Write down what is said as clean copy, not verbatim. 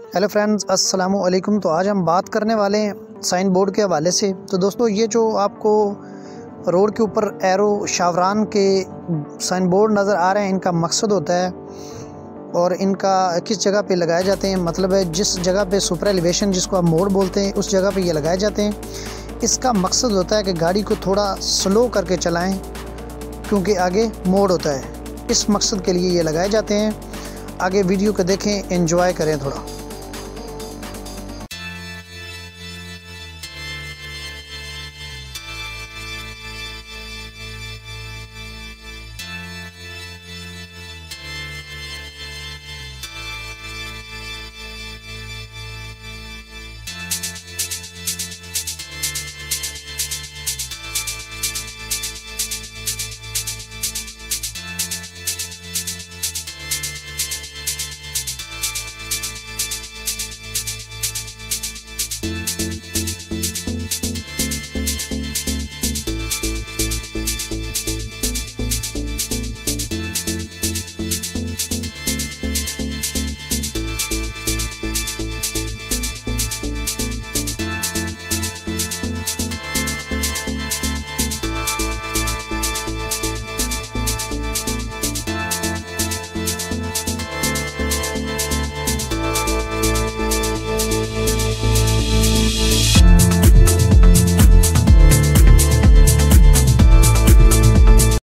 Hello friends, अस्सलाम वालेकुम। तो आज हम बात करने वाले हैं साइन बोर्ड के हवाले से। तो दोस्तों, ये जो आपको रोड के ऊपर एरो शावरान के साइन बोर्ड नज़र आ रहे हैं, इनका मकसद होता है और इनका किस जगह पे लगाए जाते हैं, मतलब है जिस जगह पे सुपर एलिवेशन जिसको आप मोड़ बोलते हैं, उस जगह पे ये लगाए जाते हैं। इसका मकसद होता है कि गाड़ी को थोड़ा स्लो करके चलाएं क्योंकि आगे मोड़ होता है। इस मकसद के लिए ये लगाए जाते हैं। आगे वीडियो को देखें, एंजॉय करें थोड़ा।